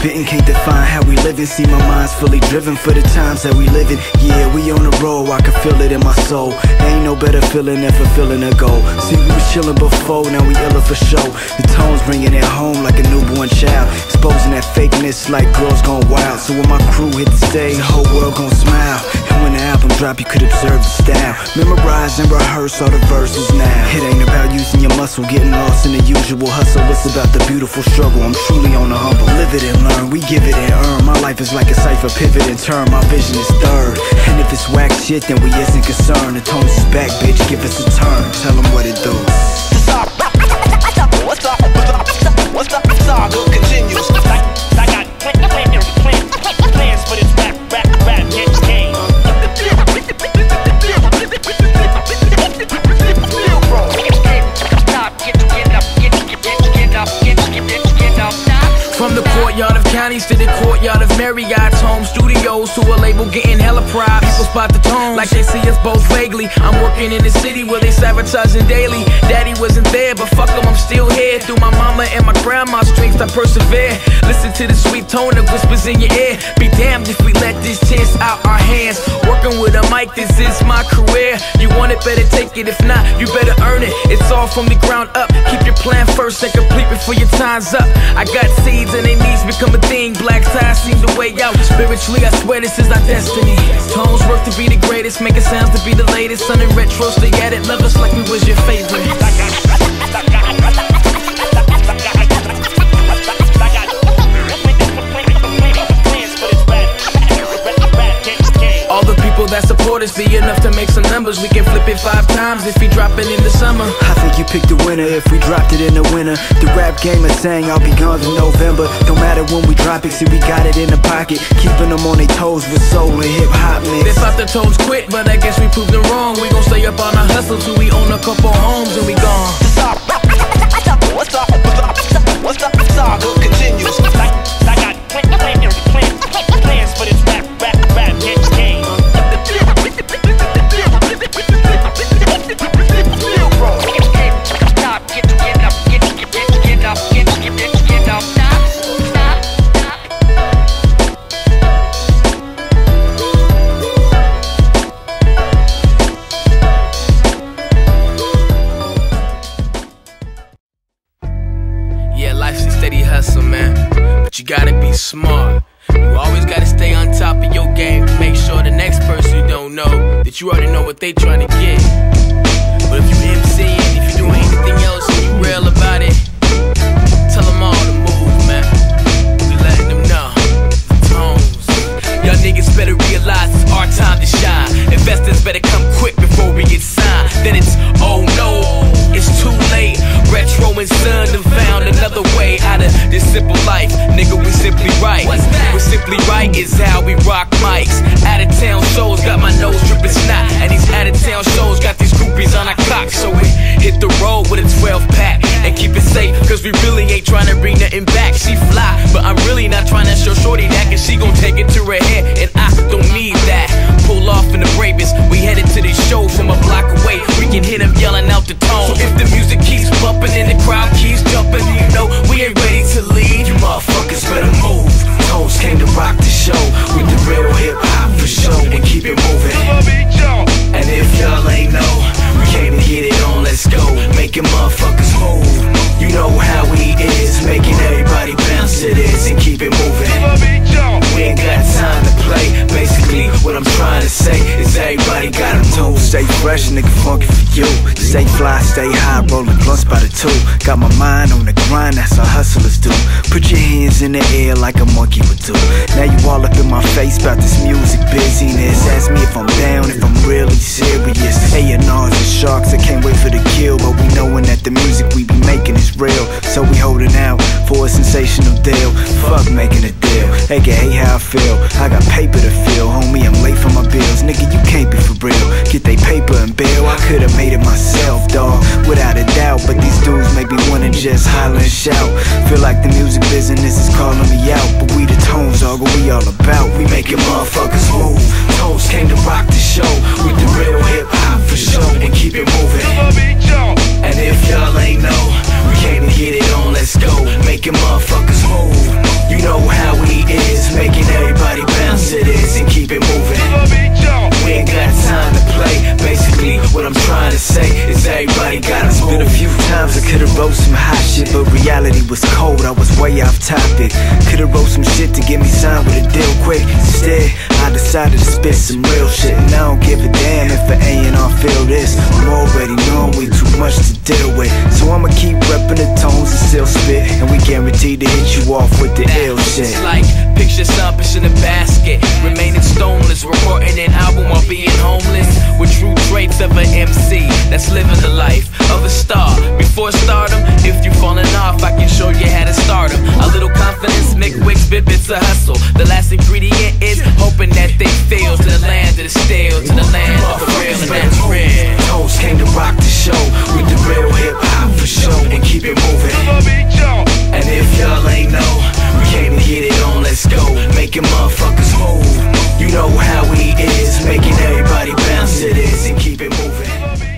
spitting, can't define how we living. See, my mind's fully driven for the times that we living. Yeah, we on the road, I can feel it in my soul. Ain't no better feeling than fulfilling a goal. See, we was chillin' before, now we iller for show. The tone's bringing it home like a newborn child, exposing that fakeness like girls gone wild. So when my crew hit the stage, the whole world gon' smile. And when the album drop, you could observe the style. Memorize and rehearse all the verses now. It ain't about using your muscle, getting lost in the usual hustle. It's about the beautiful struggle, I'm truly on the humble. Live it and learn, we give it and earn. My life is like a cipher, pivot and turn. My vision is third, and if it's whack shit, then we isn't concerned. The tones is back, bitch, give us a turn. Tell them what it do. What's up? Saga continues. I got plans for this rap game. From the courtyard of counties to the courtyard of Marriott's home studios, to a label getting hella props. People spot the tone like they see us both vaguely. I'm working in the city where they sabotaging daily. Daddy wasn't there, but fuck him, I'm still here. Through my mama and my grandma's strength, I persevere. Listen to the sweet tone that whispers in your ear. Be damned if we let this chance out our hands. Working with a mic, this is my career. You want it, better take it. If not, you better earn it. It's all from the ground up. Keep your plan first and complete before your time's up. I got seeds and their needs become a thing. Black ties seem the way out. Spiritually, I swear this is our destiny. Tones work to be the greatest, making sounds to be the latest. Sun and retro, stay at it, love us like we was your favorite. All the people that support us be enough to make some numbers. We can flip it 5 times if we drop it in the summer. I think you picked the winner if we dropped it in the winter. The rap game is saying I'll be gone in November. Don't matter when we drop it, see we got it in the pocket. Keeping them on their toes with soul and hip-hop mix. They thought the tones quit, but I guess we proved them wrong. We gon' stay up on our hustle till we own a couple homes and we gone. What's up? Saga continues. I got plans for this rap game. Yeah, life's a steady hustle, man, but you gotta be smart. You always gotta stay on top of your game to make sure the next person you don't know that you already know what they trying to get. But if you MCing, if you doing anything else and you real about it, tell them all to move, man. We letting them know. Tones. Y'all niggas better realize it's our time to shine. Investors better come quick before we get signed. Then it's, oh no, it's too late. Retro and Sun done found another way out of this simple life. Nigga, we simply right. We're simply right is how we rock mics. Out of town shows got my nose dripping snot, and these out of town shows got these groupies on our cock. So we hit the road with a 12 pack and keep it safe, cause we really ain't trying to bring nothing back. She fly, but I'm really not trying to show shorty that, cause she gon' take it to her head, and I don't need that. Pull off in the Bravest, we headed to this show from a block away. We can hear them yelling out the tone. So if the music keeps bumping and the crowd keeps jumping, you know we ain't ready to leave. You motherfuckers better move. Tones came to rock the show with the real hip-hop for show, and keep it moving. And if y'all ain't know, we came to get it on, let's go. Making motherfuckers move. You know how we is, making everybody bounce to this and keep it moving. We ain't got time to play. Basically, what I'm trying to say is everybody got a move. Stay fresh, nigga, funky for you. Stay fly, stay high, rolling blunts by the 2. Got my mind on the grind, that's how hustlers do. Put your hands in the air like a monkey would do. Now you all up in my face about this music busyness. Ask me if I'm down, if I'm really serious. A&Rs and sharks, I can't wait for the kill, but we knowin' that the music we be making is real. So we holding out for a sensational deal. Fuck making a deal, aka how I feel. I got paper to fill, homie, I'm late for my bills. Nigga, you can't be for real. Get they paper and bill, I could've made it myself, dawg, without a doubt. But these dudes make me wanna just holler and shout. Feel like the music business is calling me out, but we the Tones, dawg, what we all about. We making motherfuckers move. Tones came to rock the show with the real hip-hop for show, and keep it moving. And if y'all ain't know, we came to get it on, let's go. Making motherfuckers move. You know how we everybody got a spit a few times. I could've wrote some hot shit, but reality was cold, I was way off topic. Could've wrote some shit to get me signed with a deal quick. Instead, I decided to spit some real shit, and I don't give a damn if an A&R feel this. I'm already knowing we too much to deal with, so I'ma keep reppin' the tones and still spit, and we guaranteed to hit you off with the ill shit. It's like picture something in a basket, remaining stoneless, recording an album while being homeless, with true traits of an MC that's living the life of a star. Before stardom, if you falling off, I can show you how to start 'em. A little confidence, make wigs, bits of hustle. The last ingredient is hoping that they fail. To the land of the stale, to the land of the real and that's real. Toes came to rock the show with the real hip hop for show and keep it moving. And if y'all ain't know, we came to get it on, let's go, making motherfuckers move. You know how we is, making everybody bounce to this and keep it moving.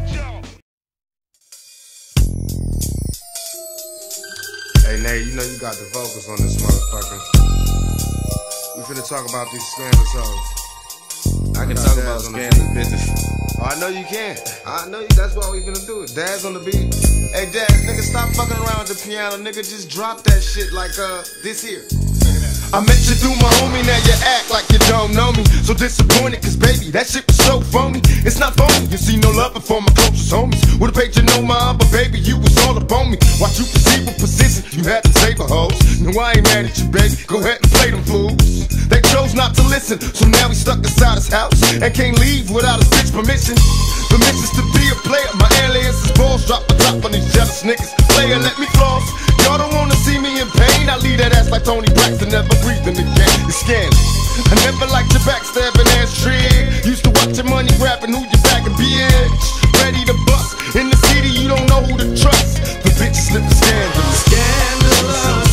Hey Nate, you know you got the vocals on this motherfucker. We finna talk about these scandalous hoes. I can talk about scandalous business. Oh, I know you can. I know you. That's why we finna do it. Dad's on the beat. Hey Dad, nigga, stop fucking around with the piano, nigga. Just drop that shit like this here. I met you through my homie, now you act like you don't know me. So disappointed, cause baby, that shit was so phony. It's not phony, you see no love for my closest homies. Would've paid you no mind, but baby, you was all up on me. Watch you perceive a position, you had to save a hoes. No, I ain't mad at you, baby, go ahead and play them fools. They chose not to listen, so now we stuck inside his house and can't leave without his bitch permission. Permissions to be a player, my alias is balls. Drop a drop on these jealous niggas. Player, let me floss. Y'all don't wanna see me in pain, I leave that ass like Tony Braxton, never breathing again. It's scandalous. I never liked your backstabbing ass trick. Used to watch your money grabbing who you back and bitch. Ready to bust. In the city, you don't know who to trust. The bitches living scandalous. Scandalous.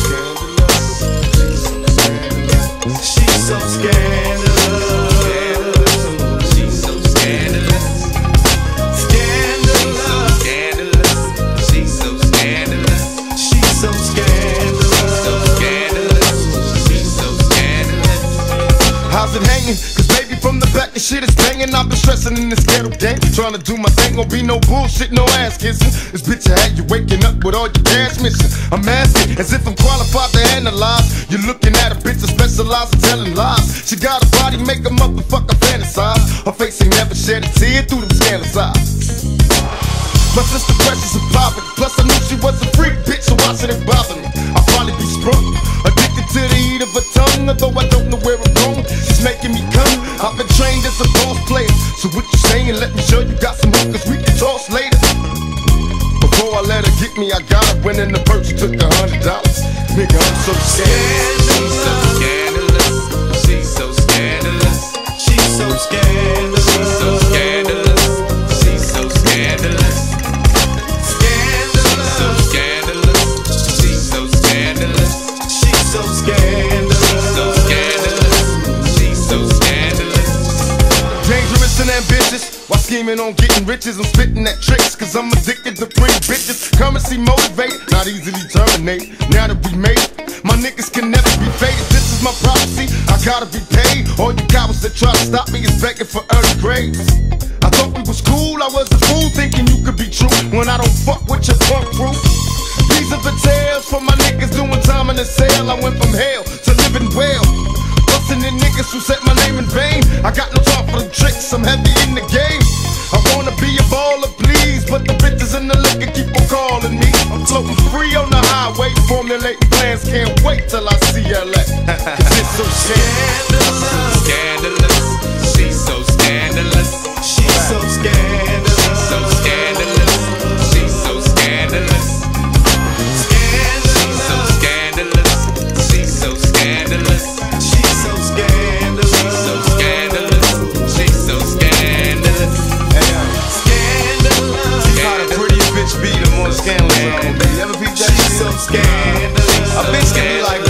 She's so scandalous. She's so scandalous. Scandalous. She's so scandalous. She's so scandalous. She's so scandalous. How's it hanging? Cause baby, from the back, the shit is banging. I've been stressing in this ghetto game, trying to do my thing. Won't be no bullshit, no ass kissing. This bitch I had you waking up with all your cash missing. I'm asking as if I'm qualified to analyze. You're looking at a bitch that specializes in telling lies. She got a body, make a motherfucker fantasize. Her face ain't never shed a tear through them scandalous eyes. My sister precious and poppin'. Plus I knew she was a freak bitch, so why should it bother me? I'll probably be sprung, addicted to the heat of her tongue. Although I don't know where I'm going, she's making me come. I've been trained as a boss player, so what you saying? Let me show you got some hookers we can toss later. Before I let her get me, I got her winning the purse, took $100. Nigga, I'm so scandalous. She's so scandalous. She's so scandalous. She's so scandalous. She's so scandalous. She's so scandalous. Ambitious, while scheming on getting riches, I'm spitting at tricks, cause I'm addicted to pretty bitches. Currency motivated, not easily terminated. Now that we made it, my niggas can never be faded. This is my prophecy, I gotta be paid. All you cowards that try to stop me is begging for early grades. I thought we was cool, I was a fool thinking you could be true when I don't fuck with your punk crew. These are the tales for my niggas doing time in the cell. I went from hell to living well. Bustin' the niggas who said my name in vain. I got no time for the tricks, I'm heavy in the game. I wanna be a baller, please, but the bitches in the liquor keep on calling me. I'm floating free on the highway, formulating plans. Can't wait till I see LA. Cause it's so scandalous. Scandalous. She's so scandalous. She's so scandalous. She's so scandalous. She's so scandalous. Scandalous. She's so scandalous. She's so scandalous. She's so scandalous. She's so scandalous. Scandalous. See how the prettier bitch be, the more scandalous. You ever peep that shit? She's so scandalous. A bitch can be like